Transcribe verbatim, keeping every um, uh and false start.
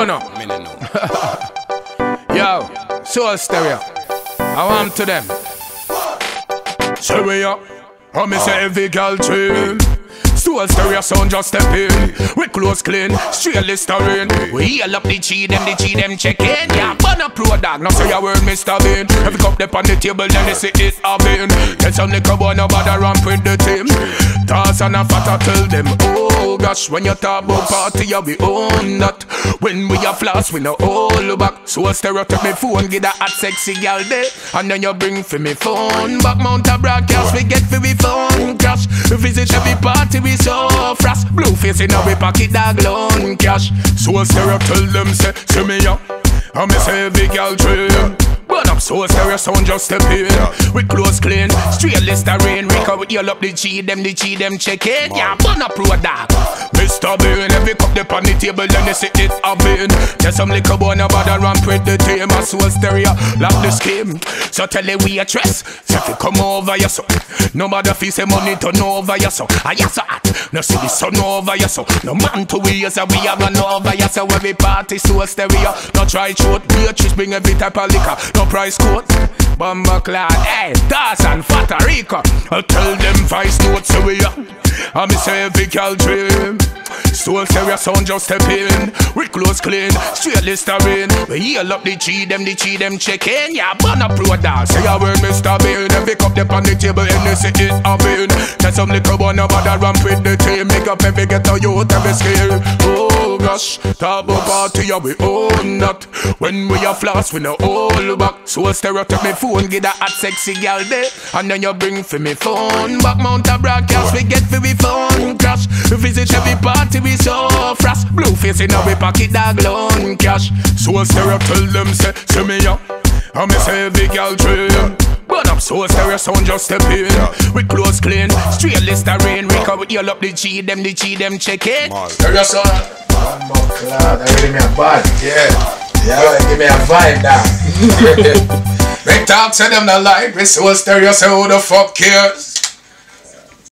burn up. Yo, Soul Stereo. I want to them. Say we up. I me say every girl train. Soul Stereo sound just step in. We close clean, straight Listerine. We heal up the cheat them, the cheat them check in. Yeah, burn up pro dog, now say your word Mister Bean. Every cup up on the table, then they say it a bin. Tell some liquor boy no bother ramp with the team. Toss and a fatter tell them, oh gosh, when you talk about party, yeah, we own that. When we are floss, we no hold back. Soul Stereo take me phone, get that hot sexy girl there. And then you bring for me phone. Back mount a broadcast, we get for me phone cash. We visit every party, we so frost. Blue face in our pocket, dog loan cash. Soul Stereo tell them, say, see me up. I me say every girl train. Burn up Soul Stereo sound just step in. We close clean, straight Listerine. We can heal up the G, them the G, them check it. Yeah, burn up pro dog. Mister Bean, every cup up on the table, then they say it a bin. Tell some liquor boy no bother ramp with the team. A Soul Stereo lock the scheme. So tell the waitress, say if you come over your so. No matter if you say money turn over your so. I yes so hot, no see the sun over your so. No man to we so we have an over your so. Every party Soul Stereo, no try short. Waitress bring every type of liquor. No price quote, Bomba Clad, hey, Das and Fata Rica. I tell them vice notes so we are. I me say every girl dream. Soul Stereo sound just step in. We close clean, straight Listerine. We heal up the G, them the G, them check in. Yeah, burn up pro dog, say a word Mister Bean. Every cup up on the table and they say it a bin. Tell some little boy no bother ramp with the team. Make up every ghetto youth, every skill. Oh gosh, talk about party, yeah we own that. When we are floss, we no hold back. Soul Stereo take me phone, get that hot sexy girl there. And then you bring for me phone. Back mount a broadcast, we get for me phone cash. We visit every party, we so frost. Blue face in our pocket, dog loan cash. Soul Stereo tell them, say, see me up. I me say every girl train. Burn up Soul Stereo sound just step in. We close clean, straight Listerine. We can heal up the G, them the G, them check it. Stereo sound. Bomba Clad, that give me a vibe. Yeah. Yeah, give me a vibe now. Big talk say them not like me. Soul Stereo say who the fuck cares.